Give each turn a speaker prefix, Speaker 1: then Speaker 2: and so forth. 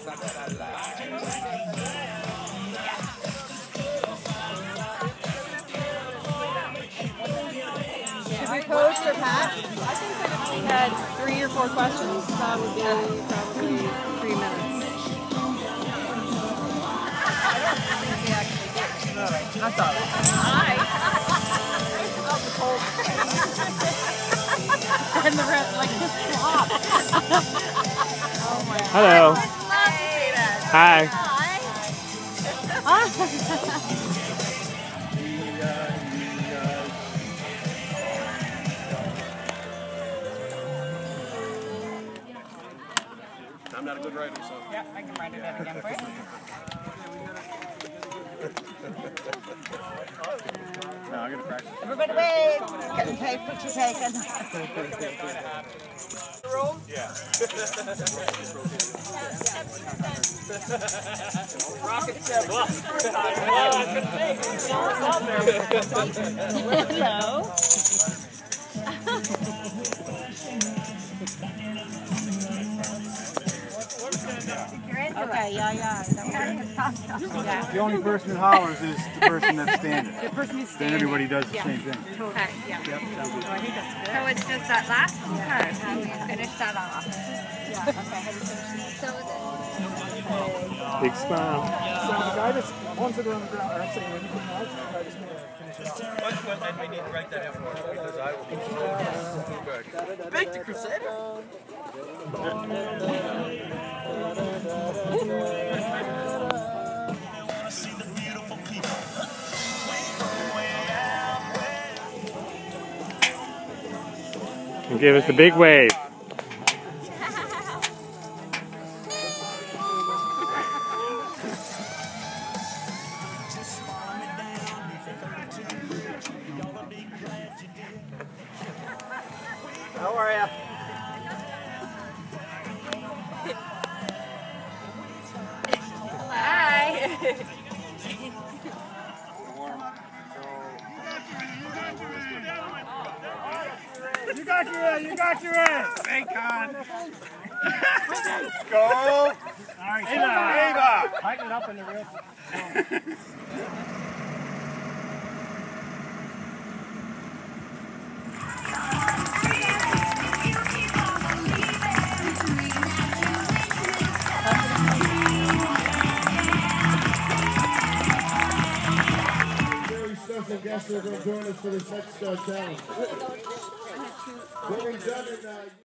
Speaker 1: Should we pose for Pat? I think that if we had 3 or 4 questions, that would be probably 3 minutes.
Speaker 2: That's all right.
Speaker 1: Hi. And the rest, like, just flop. Oh my God.
Speaker 3: Hello.
Speaker 1: I would love to see that.
Speaker 3: Hi.
Speaker 4: I'm not a good writer, so.
Speaker 2: Yeah, I can write it out again for you.
Speaker 4: No, I'm gonna practice.
Speaker 2: Everybody wave. Getting paid for you taken.
Speaker 4: Yeah.
Speaker 1: Hello.
Speaker 2: Okay, yeah.
Speaker 5: The only person that hollers is the person that's standing.
Speaker 1: The person who's
Speaker 5: Then
Speaker 1: standing.
Speaker 5: everybody does the same thing.
Speaker 1: Okay, yeah.
Speaker 5: Yep, sounds good.
Speaker 1: So I think that's good.
Speaker 6: So it's just that last part, how we finish that off.
Speaker 1: Yeah, okay, how do you finish
Speaker 6: So
Speaker 3: Big smile.
Speaker 5: So the guy that's once it on the ground aren't saying anything else, I just want to finish it off.
Speaker 4: But I need to write that down because I will be good. Big the Crusader.
Speaker 3: And give us a big wave.
Speaker 4: How are ya?
Speaker 6: hi.
Speaker 5: You got your ass!
Speaker 4: Bacon! Go!
Speaker 5: Alright,
Speaker 4: Ava!
Speaker 5: tighten it up in the real.
Speaker 7: Very special guests are going to join us for this next challenge. What we've done in